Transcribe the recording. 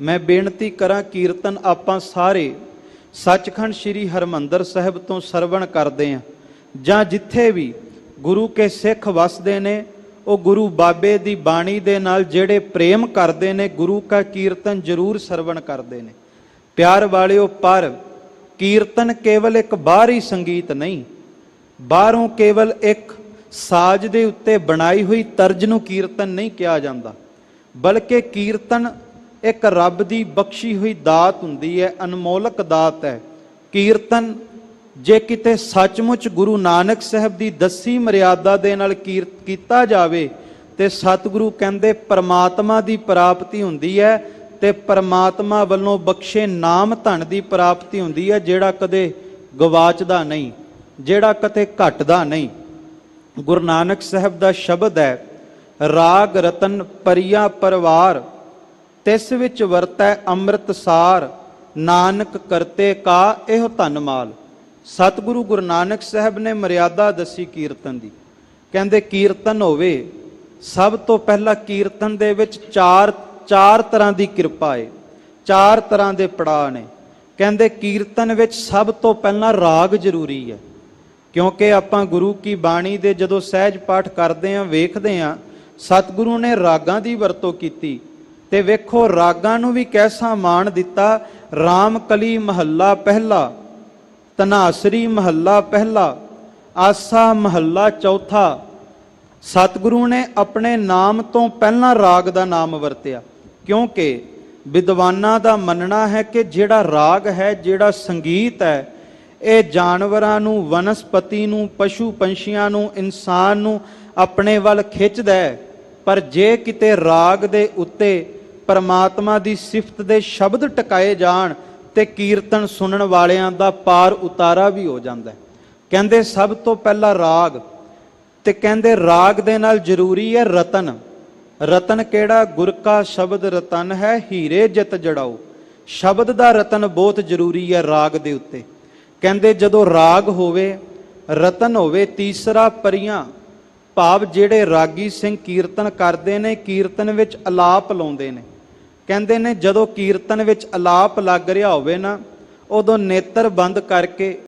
मैं बेनती करा कीर्तन आपां सारे सचखंड श्री हरमंदर साहिब तो सरवण करते हैं, जां जिथे भी गुरु के सिख वसदे ने, वो गुरु बाबे दी बाणी दे नाल जेड़े प्रेम करते ने गुरु का कीर्तन जरूर सरवण करते ने। प्यार वालिओ, पर कीर्तन केवल एक बाहरी संगीत नहीं, बाहरों केवल एक साज दे उत्ते बनाई हुई तर्ज नूं कीर्तन नहीं कहा जाता, बल्कि कीर्तन एक रब दी बख्शी हुई दात हुंदी है, अनमोलक दात है। कीर्तन जे किते सचमुच गुरु नानक साहब दी दसी मर्यादा दे नाल कीता जावे ते सतगुरु कहंदे परमात्मा दी प्राप्ति हुंदी है, ते परमात्मा वल्लों बख्शे नाम धन दी प्राप्ति हुंदी है, जेड़ा कदे गवाचदा नहीं, जेड़ा कदे घटदा नहीं। गुरु नानक साहब दा शब्द है, राग रतन परिया परवार तिस विच वरतै अमृत सार, नानक करते का एहो धन माल। सतगुरु गुरु नानक साहब ने मर्यादा दसी कीर्तन दी, कहंदे कीर्तन होवे, सब तो पहला कीर्तन दे विच चार तरह की किरपा है, चार तरह के पड़ाव ने। कहंदे कीर्तन विच सब तो पहला राग जरूरी है, क्योंकि आपां गुरु की बाणी दे जदों सहज पाठ करते हैं वेखते हैं सतगुरु ने रागां दी वरतों कीती, ते वेखो रागां नूं भी कैसा मान दिता। राम कली महला पहला, धनासरी महला पहला, आसा महला चौथा। सतगुरु ने अपने नाम तो पहला राग का नाम वरत्या, क्योंकि विद्वानां दा मनना है कि जिहड़ा राग है, जिहड़ा संगीत है, ये जानवरां नूं, वनस्पति नूं, पशु पंछियां नूं, इंसान नूं अपने वल खिंचदा है। पर जे किते राग दे उत्ते परमात्मा दी सिफत दे शब्द टकाए जाण ते कीर्तन सुनन वालियां दा पार उतारा भी हो जांदा है। कहंदे सब तो पहला राग, ते कहंदे राग दे नाल जरूरी है रतन। रतन केड़ा? गुर का शब्द रतन है, हीरे जित जड़ाओ। शब्द दा रतन बहुत जरूरी है राग दे उत्ते। कहंदे जदों राग होवे, रतन होवे। तीसरा परियां, भाव जेड़े रागी सिंह कीर्तन करते ने, कीर्तन विच अलाप लाउंदे ने। कहंदे ने जदों कीर्तन विच अलाप लग रहा होवे ना, उदों नेत्र बंद करके